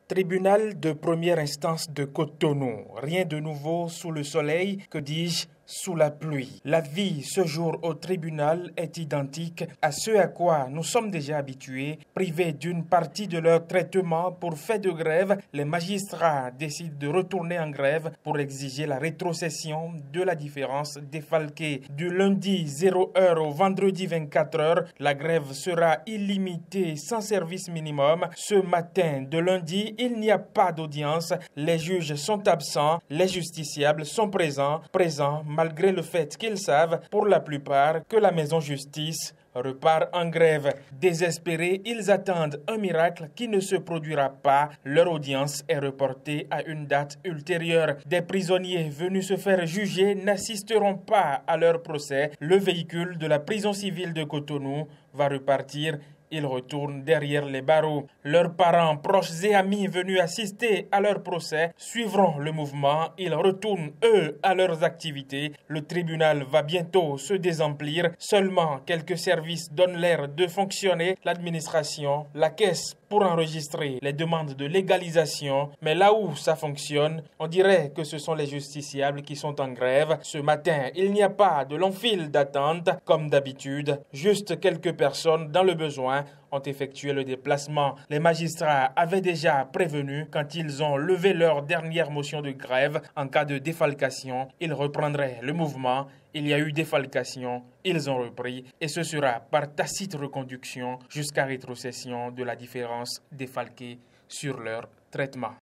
Tribunal de première instance de Cotonou. Rien de nouveau sous le soleil, que dis-je, sous la pluie. La vie ce jour au tribunal est identique à ce à quoi nous sommes déjà habitués. Privés d'une partie de leur traitement pour fait de grève, les magistrats décident de retourner en grève pour exiger la rétrocession de la différence défalquée. Du lundi 0h au vendredi 24h, la grève sera illimitée sans service minimum. Ce matin de lundi, il n'y a pas d'audience. Les juges sont absents, les justiciables sont présents malgré le fait qu'ils savent, pour la plupart, que la maison justice repart en grève. Désespérés, ils attendent un miracle qui ne se produira pas. Leur audience est reportée à une date ultérieure. Des prisonniers venus se faire juger n'assisteront pas à leur procès. Le véhicule de la prison civile de Cotonou va repartir. Ils retournent derrière les barreaux. Leurs parents, proches et amis venus assister à leur procès suivront le mouvement. Ils retournent, eux, à leurs activités. Le tribunal va bientôt se désemplir. Seulement quelques services donnent l'air de fonctionner. L'administration, la caisse pour enregistrer les demandes de légalisation. Mais là où ça fonctionne, on dirait que ce sont les justiciables qui sont en grève. Ce matin, il n'y a pas de long fil d'attente comme d'habitude. Juste quelques personnes dans le besoin ont effectué le déplacement. Les magistrats avaient déjà prévenu quand ils ont levé leur dernière motion de grève. En cas de défalcation, ils reprendraient le mouvement. Il y a eu défalcation, ils ont repris et ce sera par tacite reconduction jusqu'à rétrocession de la différence défalquée sur leur traitement.